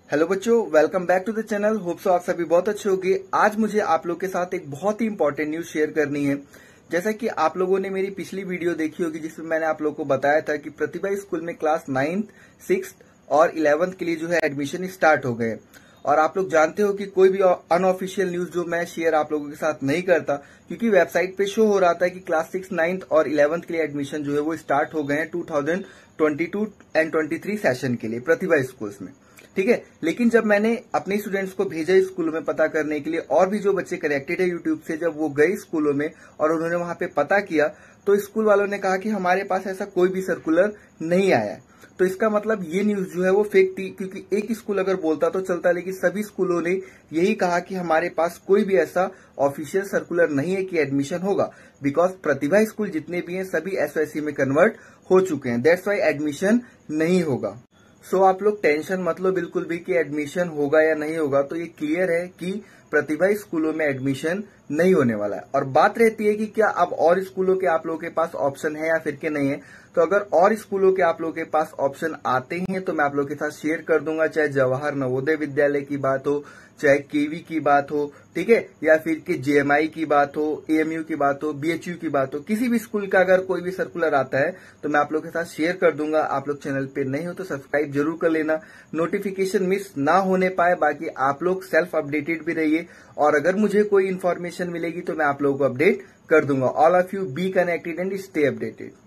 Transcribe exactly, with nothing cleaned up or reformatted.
Hello बच्चों, welcome back to the channel. Hope so आप सभी बहुत अच्छे होंगे। आज मुझे आप लोग के साथ एक बहुत ही इंपॉर्टेंट न्यूज शेयर करनी है। जैसा कि आप लोगों ने मेरी पिछली वीडियो देखी होगी जिसमें मैंने आप लोगों को बताया था कि प्रतिभा स्कूल में क्लास नाइन्थ, सिक्स और इलेवेंथ के लिए जो है एडमिशन स्टार्ट हो गए। और आप लोग जानते हो कि कोई भी अनऑफिशियल न्यूज जो मैं शेयर आप लोगों के साथ नहीं करता, क्योंकि वेबसाइट पे शो हो रहा था कि क्लास सिक्स, नाइन्थ और इलेवेंथ के लिए एडमिशन जो है वो स्टार्ट हो गए हैं two thousand twenty two and twenty three session के लिए प्रतिभा स्कूल्स में। ठीक है, लेकिन जब मैंने अपने स्टूडेंट्स को भेजा स्कूलों में पता करने के लिए और भी जो बच्चे कनेक्टेड है यूट्यूब से, जब वो गए स्कूलों में और उन्होंने वहां पे पता किया तो स्कूल वालों ने कहा कि हमारे पास ऐसा कोई भी सर्कुलर नहीं आया है। तो इसका मतलब ये न्यूज जो है वो फेक थी, क्योंकि एक स्कूल अगर बोलता तो चलता, लेकिन सभी स्कूलों ने यही कहा कि हमारे पास कोई भी ऐसा ऑफिशियल सर्कुलर नहीं है कि एडमिशन होगा। बिकॉज प्रतिभा स्कूल जितने भी हैं सभी एसओएससी में कन्वर्ट हो चुके हैं, दैट्स वाई एडमिशन नहीं होगा। सो so, आप लोग टेंशन मत लो बिल्कुल भी कि एडमिशन होगा या नहीं होगा। तो ये क्लियर है कि प्रतिभा स्कूलों में एडमिशन नहीं होने वाला है। और बात रहती है कि क्या अब और स्कूलों के आप लोगों के पास ऑप्शन है या फिर के नहीं है। तो अगर और स्कूलों के आप लोगों के पास ऑप्शन आते हैं तो मैं आप लोगों के साथ शेयर कर दूंगा, चाहे जवाहर नवोदय विद्यालय की बात हो, चाहे केवी की बात हो, ठीक है, या फिर कि जेएमआई की बात हो, एएमयू की बात हो, बीएचयू की बात हो, किसी भी स्कूल का अगर कोई भी सर्कुलर आता है तो मैं आप लोग के साथ शेयर कर दूंगा। आप लोग चैनल पे नहीं हो तो सब्सक्राइब जरूर कर लेना, नोटिफिकेशन मिस ना होने पाए। बाकी आप लोग सेल्फ अपडेटेड भी रहिए और अगर मुझे कोई इन्फॉर्मेशन मिलेगी तो मैं आप लोगों को अपडेट कर दूंगा। All of you be connected and stay updated.